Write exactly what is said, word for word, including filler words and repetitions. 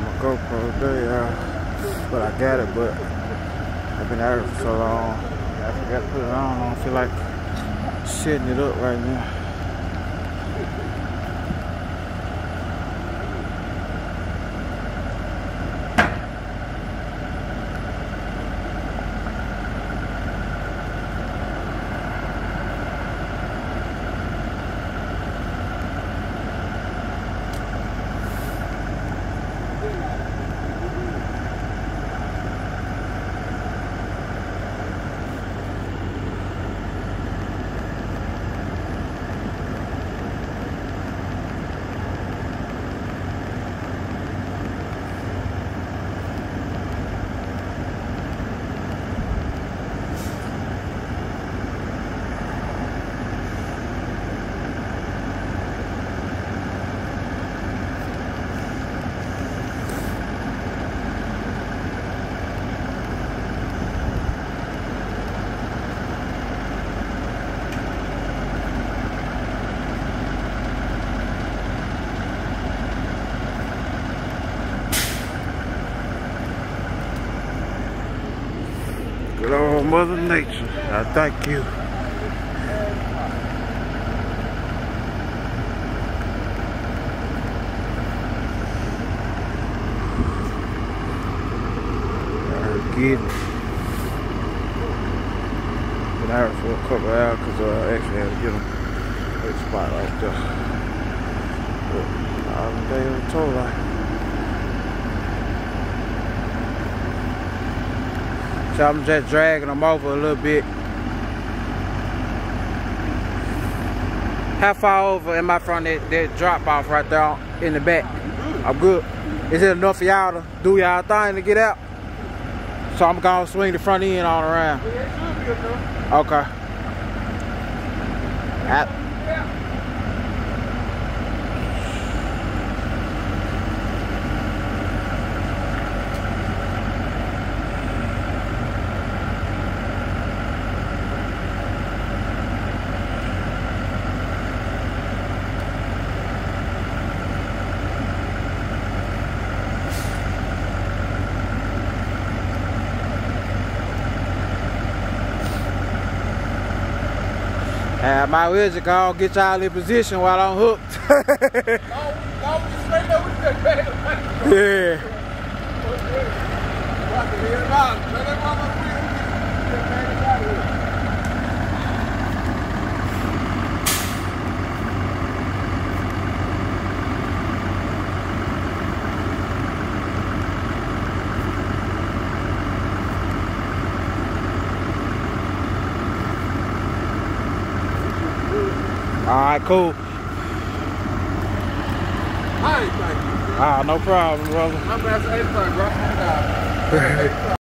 my GoPro today, uh, but I got it, but I've been at it for so long. I forgot to put it on. I don't feel like setting it up right now. Good old Mother Nature, I thank you. I get it. Been out for a couple hours because uh, I actually had to get them a spot right there. But all the day on the tow line. So I'm just dragging them over a little bit. How far over am I from that, that drop off right there in the back? I'm good. Is it enough for y'all to do y'all thing to get out? So I'm gonna swing the front end on around. Okay. I, Uh, my wish to go get y'all in position while I'm hooked. Yeah. All right, cool. Hi, thank you. Ah, no problem, brother. I'm about to say, bro.